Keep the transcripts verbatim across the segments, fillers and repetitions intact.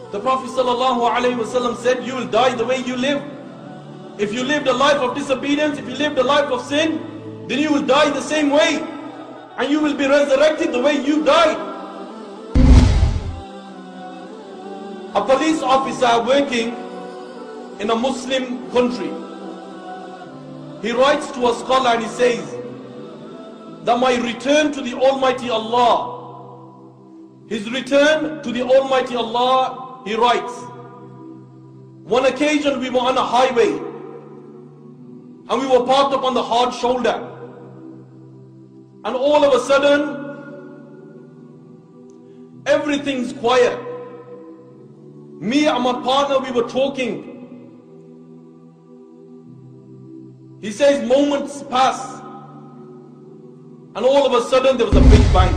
The Prophet ﷺ said, you will die the way you live. If you lived a life of disobedience, if you lived a life of sin, then you will die the same way. And you will be resurrected the way you died. A police officer working in a Muslim country, he writes to a scholar and he says that my return to the Almighty Allah, his return to the Almighty Allah, he writes, one occasion we were on a highway and we were parked up on the hard shoulder, and all of a sudden everything's quiet. Me and my partner, we were talking. He says moments pass and all of a sudden there was a big bang.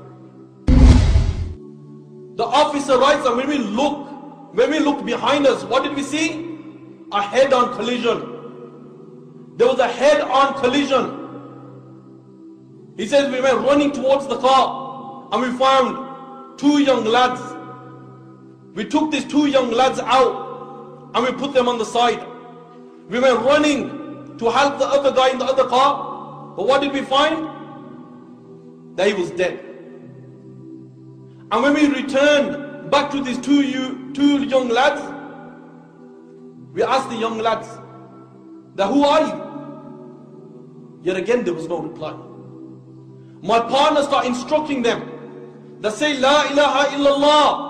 The officer writes, and when we look, when we looked behind us, what did we see? A head-on collision. There was a head-on collision. He says we went running towards the car and we found two young lads. We took these two young lads out and we put them on the side. We went running to help the other guy in the other car. But what did we find? That he was dead. And when we returned back to these two, you, two young lads, we asked the young lads, that who are you? Yet again there was no reply. My partner started instructing them that say La ilaha illallah.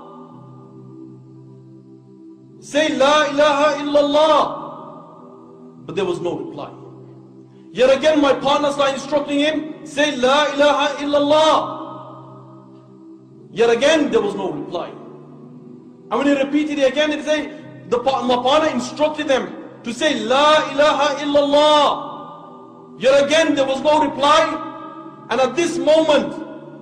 Say La ilaha illallah. But there was no reply. Yet again my partner started instructing him, say La ilaha illallah. Yet again there was no reply. And when he repeated it again, he said, the, my partner instructed them to say La ilaha illallah. Yet again there was no reply. And at this moment,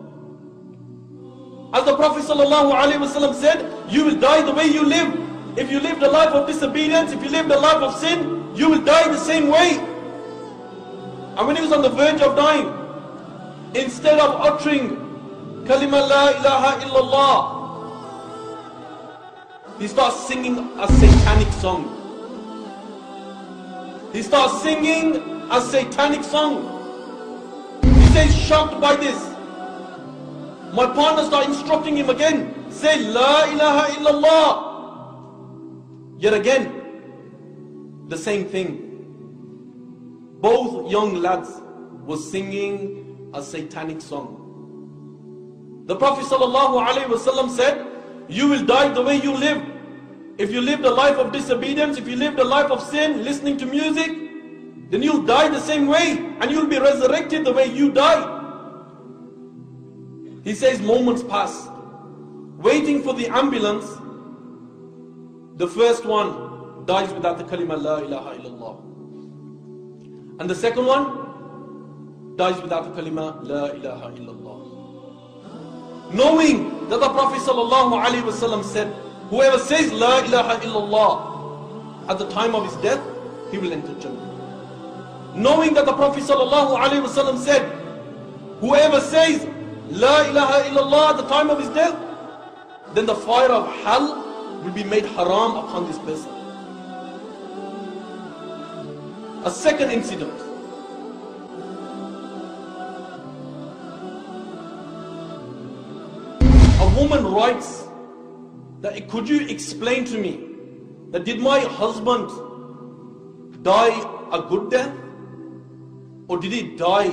as the Prophet ﷺ said, you will die the way you live. If you lived a life of disobedience, if you lived a life of sin, you will die the same way. And when he was on the verge of dying, instead of uttering kalima la ilaha illallah, he starts singing a satanic song. He starts singing a satanic song. He says, shocked by this, my partner started instructing him again, say La ilaha illallah. Yet again, the same thing. Both young lads were singing a satanic song. The Prophet ﷺ said, you will die the way you live. If you lived a life of disobedience, if you lived a life of sin, listening to music, then you'll die the same way and you'll be resurrected the way you died. He says moments passed, waiting for the ambulance. The first one dies without the kalima la ilaha illallah. And the second one dies without the kalima la ilaha illallah. Knowing that the Prophet sallallahu alaihi wasallam said, whoever says la ilaha illallah at the time of his death, he will enter Jannah. Knowing that the Prophet ﷺ said, whoever says La ilaha illallah at the time of his death, then the fire of hell will be made haram upon this person. A second incident. A woman writes that, could you explain to me that did my husband die a good death? Or did he die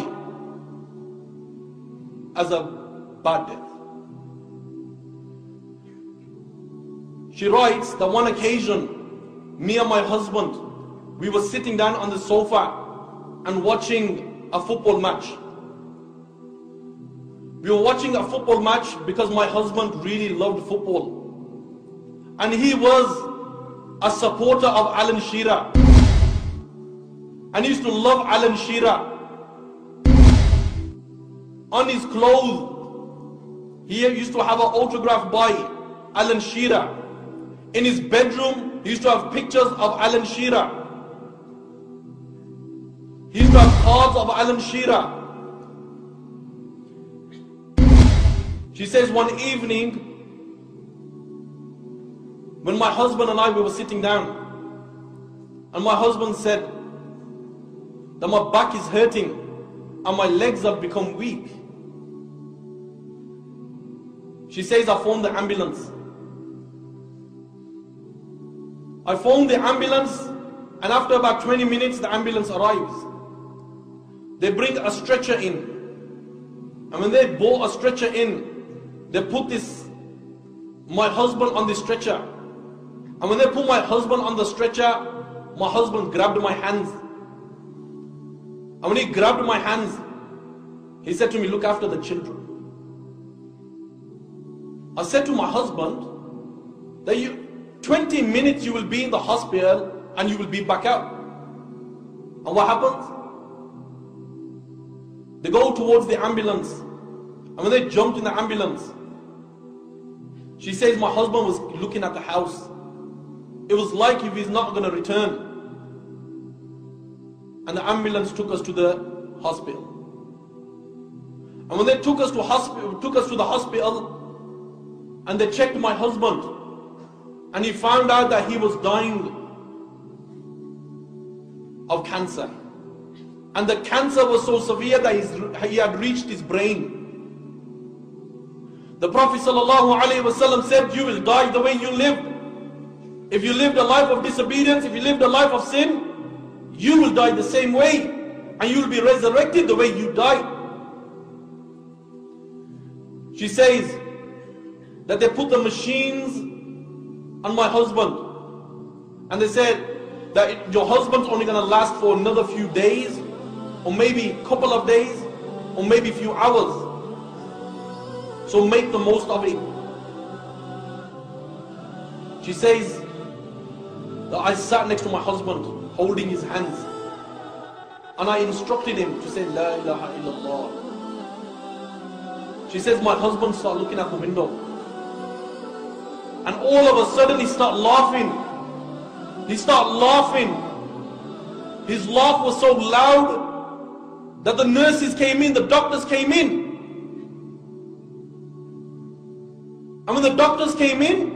as a bad death? She writes that one occasion, me and my husband, we were sitting down on the sofa and watching a football match. We were watching a football match because my husband really loved football. And he was a supporter of Alan Shearer. And he used to love Alan Shearer. On his clothes, he used to have an autograph by Alan Shearer. In his bedroom, he used to have pictures of Alan Shearer. He used to have cards of Alan Shearer. She says one evening, When my husband and I, we were sitting down, and my husband said that my back is hurting and my legs have become weak. She says, I phoned the ambulance. I phoned the ambulance, and after about twenty minutes, the ambulance arrives. They bring a stretcher in. And when they brought a stretcher in, they put this, my husband on the stretcher. And when they put my husband on the stretcher, my husband grabbed my hands. And when he grabbed my hands, he said to me, look after the children. I said to my husband that you, twenty minutes you will be in the hospital and you will be back out. And what happens? They go towards the ambulance. And when they jumped in the ambulance, she says my husband was looking at the house. It was like if he's not going to return. And the ambulance took us to the hospital. And when they took us to hospital, took us to the hospital, and they checked my husband, and he found out that he was dying of cancer. And the cancer was so severe that he's, he had reached his brain. The Prophet ﷺ said, you will die the way you lived. If you lived a life of disobedience, if you lived a life of sin, you will die the same way. And you will be resurrected the way you died. She says that they put the machines on my husband. And they said that it, your husband's only going to last for another few days, or maybe a couple of days, or maybe a few hours. So make the most of it. She says that I sat next to my husband, holding his hands, and I instructed him to say, La ilaha illallah. She says my husband started looking at the window, and all of a sudden he started laughing. He started laughing. His laugh was so loud that the nurses came in, the doctors came in. And when the doctors came in,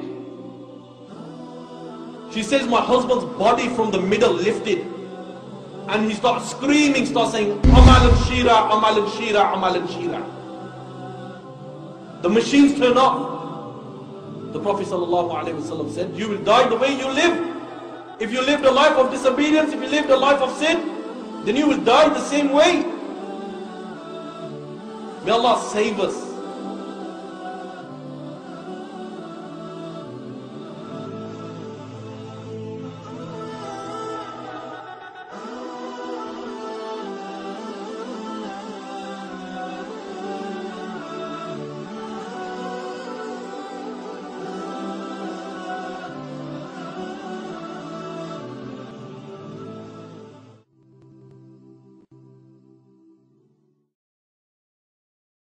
she says my husband's body from the middle lifted. And he started screaming, started saying, Amal al-Shira, Amal al-Shira, Amal al-Shira. The machines turn off. The Prophet ﷺ said, you will die the way you live. If you lived a life of disobedience, if you lived a life of sin, then you will die the same way. May Allah save us